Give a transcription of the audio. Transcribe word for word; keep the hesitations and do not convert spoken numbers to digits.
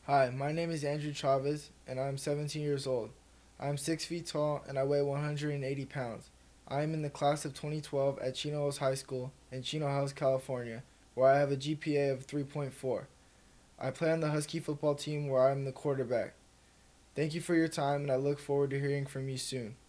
Hi, my name is Andrew Chavez, and I am seventeen years old. I am six feet tall and I weigh one hundred eighty pounds. I am in the class of twenty twelve at Chino Hills High School in Chino Hills, California, where I have a G P A of three point four. I play on the Husky football team where I am the quarterback. Thank you for your time, and I look forward to hearing from you soon.